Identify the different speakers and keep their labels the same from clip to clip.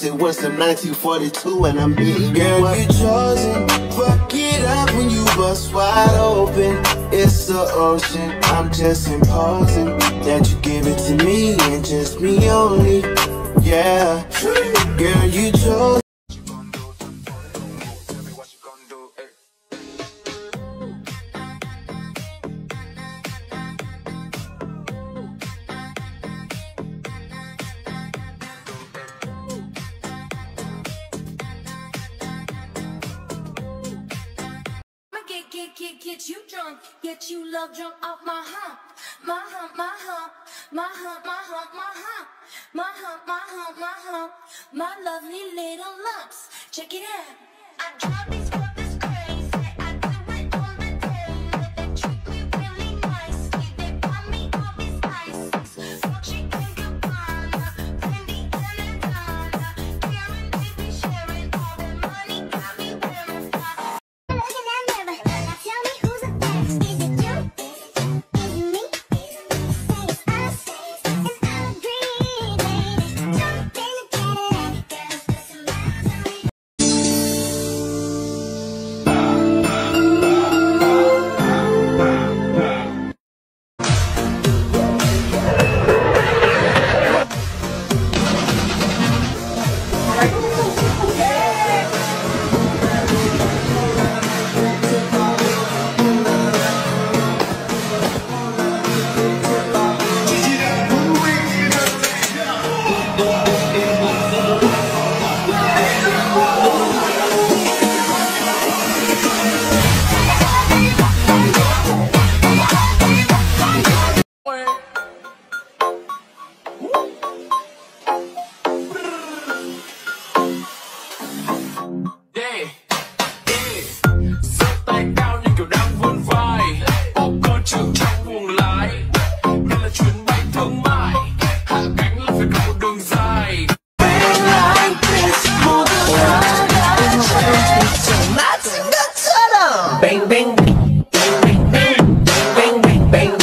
Speaker 1: it was some 1942 and I'm beating you up. Girl, you chosen, fuck it up when you bust wide open. It's the ocean, I'm just imposing that you give it to me and just me only. Yeah, girl, you chose.
Speaker 2: Get you drunk, get you love drunk off my hump, my hump, my hump, my hump, my hump, my hump, my hump, my hump, my hump, my lovely little lumps. Check it out. I drive these brothers crazy. I do it on the daily. They treat me really nicely. They buy me all these ices. Gucci and Gabbana, Fendi and Adana. Karen, baby, sharing all their money got me wearing fly.
Speaker 3: Bang bang bang bang bang bang bang bang.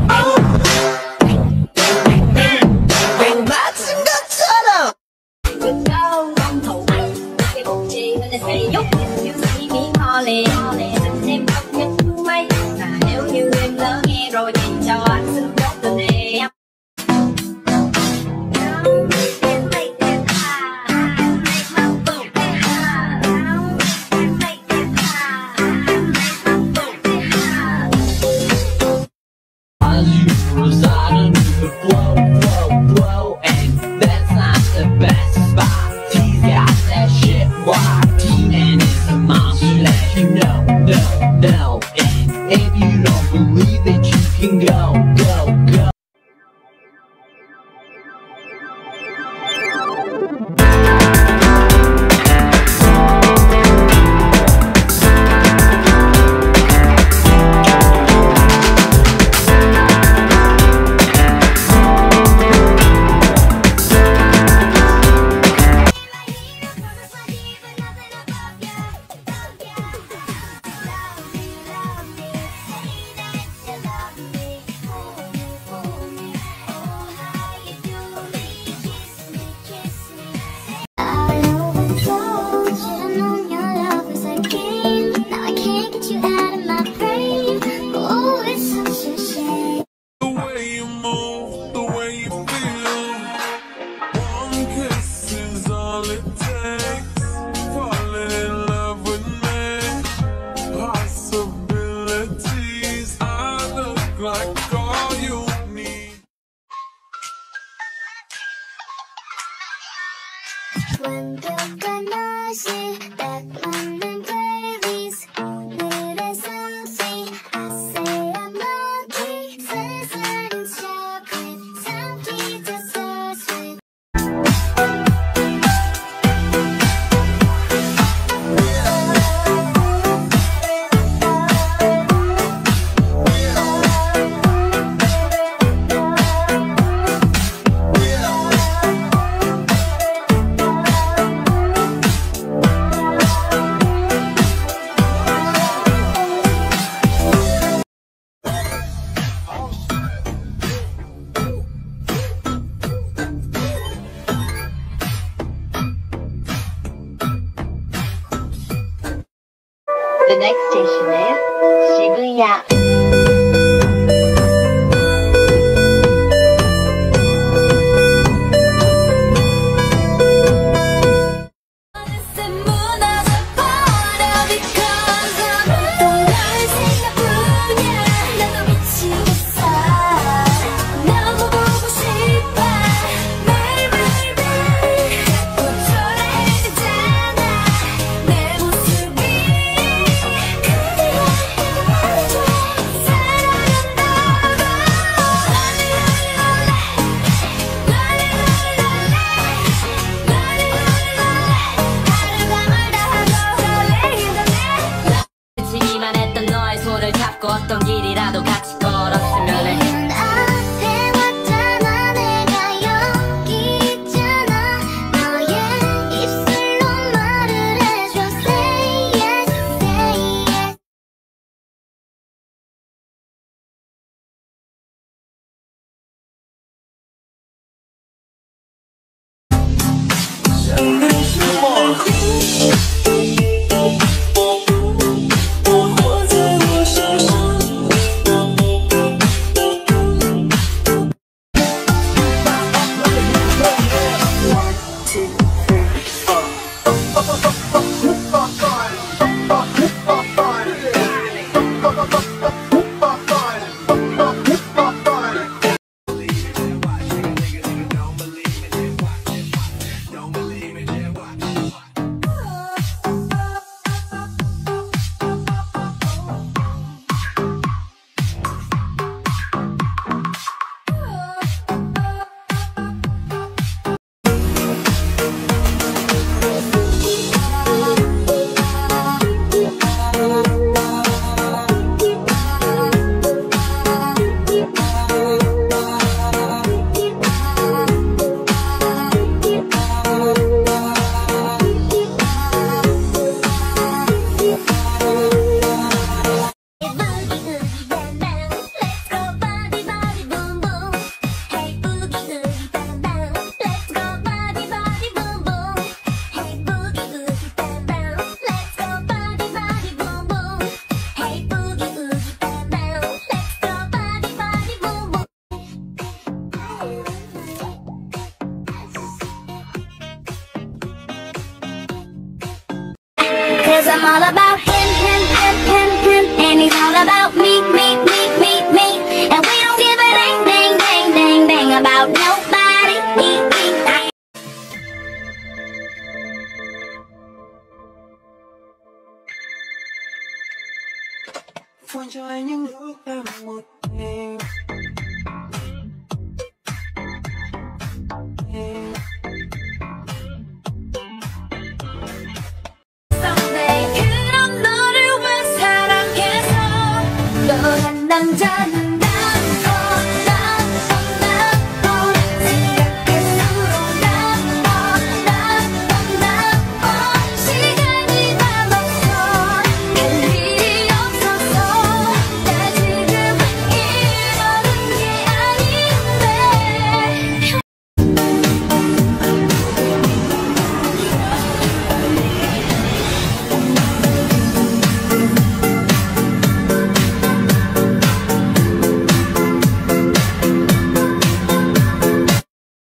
Speaker 3: Bang bang bang 맞은 것처럼.
Speaker 4: Go con thù cái bụng chi nó sẽ giúp như khi miếng ho lè xin em không nhất mấy mà nếu như em lỡ nghe rồi thì cho anh xin một tình em.
Speaker 3: And it's a mom, let you know.
Speaker 4: The next station is Shibuya.
Speaker 5: 어떤 길이라도 같이 걸었으면 해.
Speaker 2: 앞에 왔잖아 내가 여기 있잖아 너의 입술로 말을 해줘 Say yes, say yes Cause I'm all about him, and he's all about me. And we don't give a dang about nobody.
Speaker 1: Phone cho anh những lúc em một đêm